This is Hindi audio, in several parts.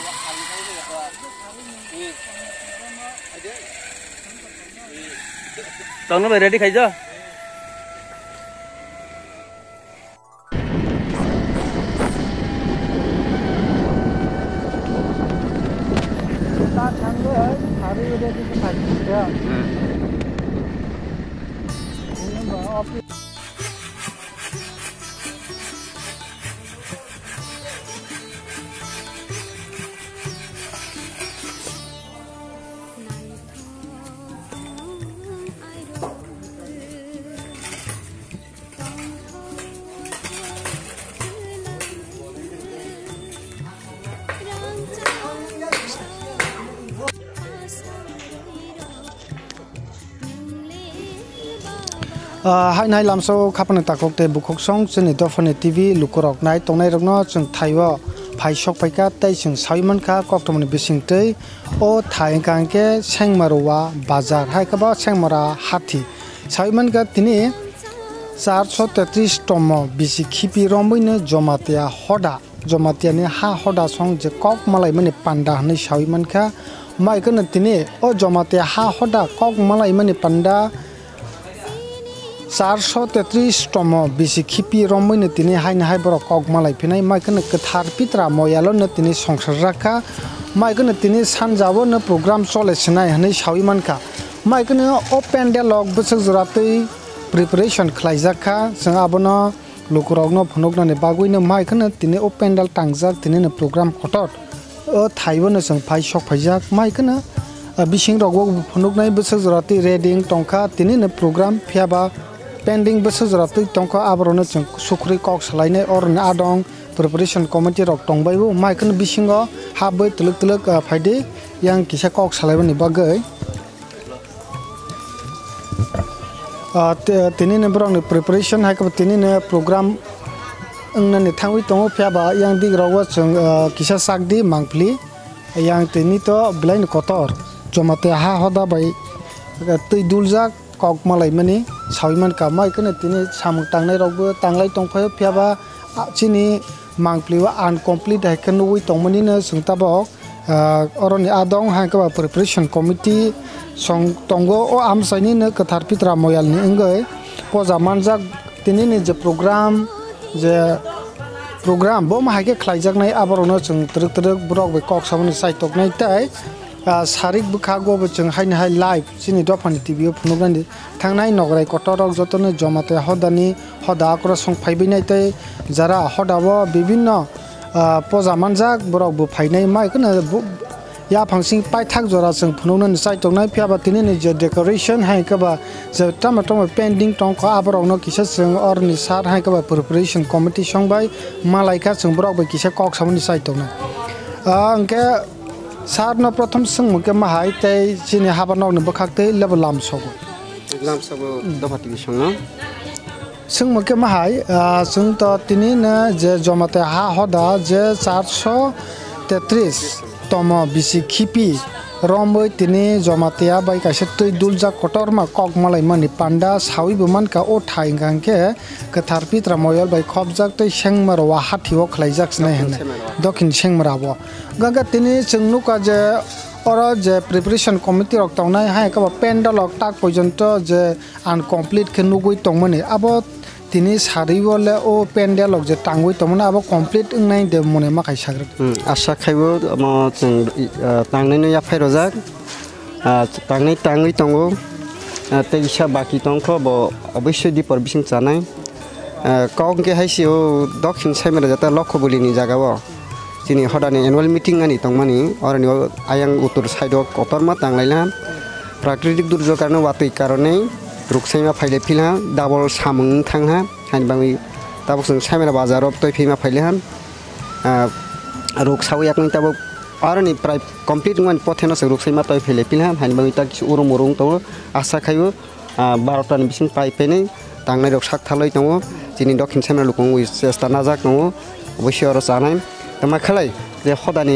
Tông nó về ready khai chưa? Ta thằng đó ấy, thả đi đây cái phải chưa? Nhưng mà office hai nay làm sao khắp nơi ta có thể bục học xong trên này phone TV lukurok này tông này rồi nó chừng thay vào phải shop phải cả tay chừng sáu mươi cả có trong này bishing tây ô thay càng cái Chhaimarua bazar hai cái bao Chhaimarua hati sáu mươi cả tí này 433 tomo Bisi Khipi Jamatia Hoda Jamatia ni ha hoda song je kok malai mani panda ni sáu mươi cả mai cái này tí này ô Jamatia ha hoda kok malai mani panda 433 tomo Bisi Khipi ni tini hai na hai borok kok malai pinai mai kana Kwthar Pitra Moial na tini songsar rakha mai kana tini sanjabo na program chole sinai hanai sawi ka mai kana open dialogue busuk juratai preparation khlaijaka jang abono lukurok no phunok na ne bagui na mai kana tini open dialogue tangjak tini na program kotot o thaibo na jang phai sok phaijak mai kana bising rogbo phunok nai busuk juratai reading tongkha tini na program phiaba pending besok juratai tongko abrona chung sukri kok salainai or adong preparation committee rok tongbai bu mai kan bisingo habai tuluk tuluk phaide yang kisa kok salaibani bagai tini ne brong preparation hai ka tini ne program engna ne thangwi tongo phiaba yang dig rawa chung kisa sakdi mangpli yang tini to blain kotor Jamatia hoda bai tui duljak kok malai mani sawiman ka mai kana tini samung tangnai rokbo tanglai tongphai phiaba chini mangpliwa incomplete hai kan ui tongmani na sungtabok oroni adong hai ka preparation committee song tongo o amsaini na Kwthar Pitra Moial ni engai poja manjak tini ni je program bo ma hai ke khlaijak nai abarono chung truk truk brok be kok samani sai tok nai tai sarik bukhago bchung haina hai live chini dofani tv phunugani thangnai nograi kotorok jotone Jamatia hodani hoda akra song phaibinai tai jara hodabo bibinno poja manjak borok bu phainai mai kana ya phangsing pai thak jora chung phunugani sai tongnai phiaba tini ni je decoration hai ka ba je tamatom pending tong ko aborok no kisa chung orni sar hai ka ba preparation committee song bai malaika chung borok ba kisa kok samani sai tongnai angke सार न प्रथम संग मुके महाय तै चिनि हाबानौ न बखाक्तै लेबल लामसबो दफाति संग संग मुके महाय संग त तिनि न जे Jamatia hoda जे 433 तम Bisi Khipi Rombai tini Jamatia bai kaisa tui duljak kotorma kok malai mani panda sawi buman ka o thai gangke Kwthar Pitra Moial bai khobjak tei Chhaimarua hathiwo khlaijak snai hene dokin Chhaimarua ganga tini chungnu ka je oro je preparation committee rok tongnai hai ka pendal ok tak pojonto je incomplete ke nugui tongmani abo tini sariwole o pendal ok je tangui tongmani abo complete ngai de mone ma kai sagre asa khaibo mo chung tangnai no ya phairojak tangnai tangui tongo tei sa baki tongkho bo obviously dipor bising chanai kong ke haisio Dakshin Chhaimarua jata lokhobuli ni jagao chini hodani annual meeting ani tongmani orani ayang uttor side ok kotorma tanglaila prakritik durjog karone watui karone ruksaima phaile philha double samung thangha hani bangi tabok sung Chhaimarua bazar ok toi phima phaile han ruksawi yakni tabok orani prai complete ngan potheno se ruksaima toi phile philha hani bangi ta kisu urung urung to asa khaibo 12 ta ni bising pai pene tangnai rok sak thaloi tongo chini Dakshin Chhaimarua lukung wi chesta najak tongo obviously oro chanai tama khalai je hodani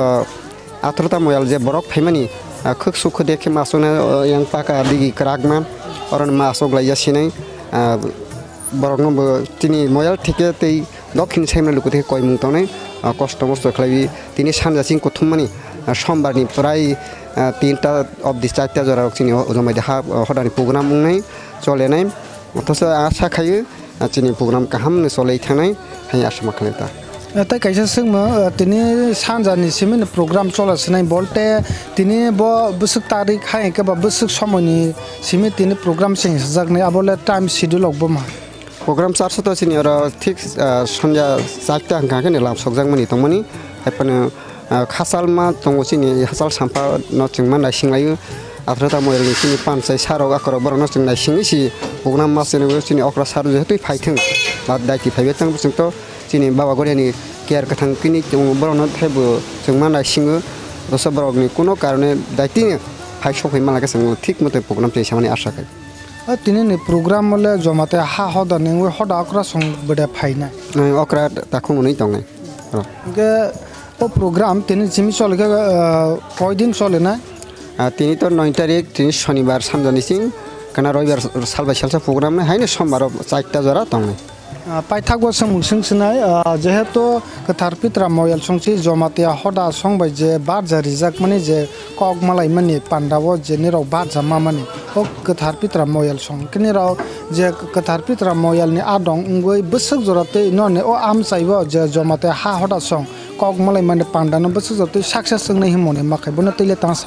18 Moial je borok phaimani khuk sukh dekhe masona yang paka digi krakma oron masok laia sinai borok no tini Moial thike tei Dakshin Chhaimarua lukute koimung tonai कष्ट मस्त खालामि दिनै सानजासिम गथुममानि समबारनि प्राय 3टा अब्दि 4टा जरा जोंनि जमातिया हदानि प्रग्राम बुंनाय चलेनाय अथच आसा खायो जोंनि प्रग्राम गाहामनो चलै थानाय हाय आसा खालामता तै कैसे सोंमो तिनि सानजानि सिमिन प्रग्राम चलासनाय बलते तिनि ब बुसुक तारिख हाय के बा बुसुक समयनि सिमि तिनि प्रग्राम सिं जागने आबले टाइम शेड्यूल अफ बमा प्रग्राम चारस त सिनि र ठीक सन्जा 4टा हांगा ने लाम सकजांमनि तंमनि हायपनो खासालमा तंगसिनि हासाल सामफा न चिंमा नायसिंलायो आफ्राता मोयलनि सिनि पानसाय सारक आकर बर न चिं नायसिंनि सि प्रग्राम मासेनो सिनि अक्रा सार जेतु फाइथों बा दायति फाइबे तंग बुसुंत सिनि बाबा गरियानि केयार कथां किनि बर न थायबो चिंमा नायसिङो दस बरनि कोनो कारणे दायति फाइ सफै मालाके जों ठीक मते प्रग्राम तेसामानि आशा खाय तिनि नि प्रग्राम मले जमाते हा हदा नेंवे हदा अक्रा सं बडे फाइना अक्रा ताखौ नै दंनाय के ओ प्रोग्राम तिनि जिमि चलेगा कय दिन चलेना तिनि तो 9 तारिख तिनि शनिबार सानजानि सिं kana roibar salbai salsa program hai ne sombar 4टा जरा तंगने पाइथागो समसिं सिनाय जेहेतु कथार पित्रा मोयल संसि जमातिया हदा संबाय जे बार जारिजाक माने जे कक मालाय माने पांडावो जे निराव बार जामा माने ओ कथार पित्रा मोयल सं किनिराव जे कथार पित्रा मोयल नि आदं उंगै बसक जराते नने ओ आम चाइबो जे जमातिया हा हदा सं कक मालाय माने पांडानो बसक जराते सक्सेस संने हिमने माखाय बनो तैले तासन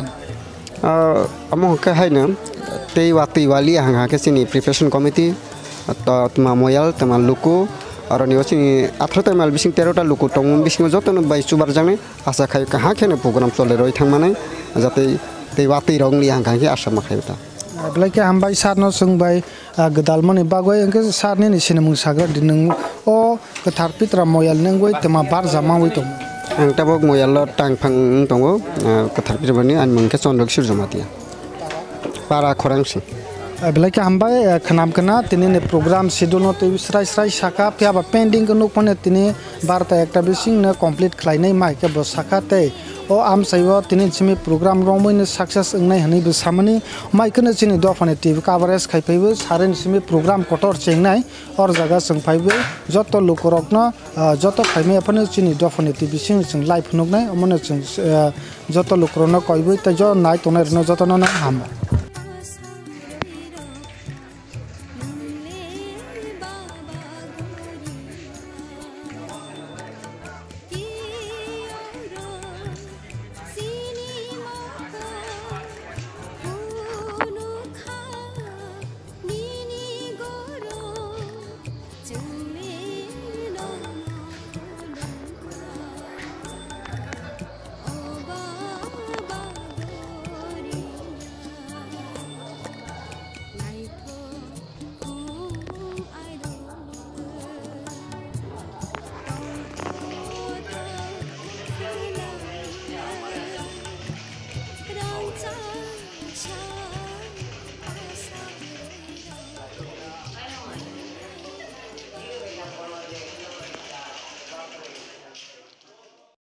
अमो के हायनो तै वाति वाली हांगा के सिनि प्रिपरेशन कमिटी तमा मोयल तमा लुकु और निवसिनि 18 माल बिसिं 13टा लुकु तंग बिसिं जतन बाय सुबार जाने आशा खाय कहा खेने प्रोग्राम चले रय थांमाने जाते तै वाति रंगनि हांगा के आशा माखायता ब्लाके हामबाय सारनो सोंबाय गदालमनि बागय अंके सारनि निसिने मुं सागर दिनों ओ कथार पित्रा मोयल नंगय तमा बार जामावै दं आं ताबक मोयल टांफां दङ कथार पित्रनि आन मंके चन्द्रकिशोर जमातिया पारा खरांसि ब्लाके हामबाय खनाम कना तिनि ने प्रोग्राम शेड्यूल न तै स्राय स्राय साका प्याबा पेंडिंग को नोपने तिनि 12टा एकटा बिसिं न कंप्लीट खलायनाय माइके ब साका तै ओ आम साइव तिनि सिमि प्रोग्राम रमैनो सक्सेस अंनाय हनै बे सामनि माइकनो सिनि दफाने टीवी कवरेज खायफैबो सारेन सिमि प्रोग्राम कटर चेंनाय और जागा संफायबो जत लोकरकनो जत खायमे अपने सिनि दफाने टीवी सिं जों लाइव नुनाय अमनो जों जत लोकरनो कयबो त ज नाय तनाय न जतन न हाम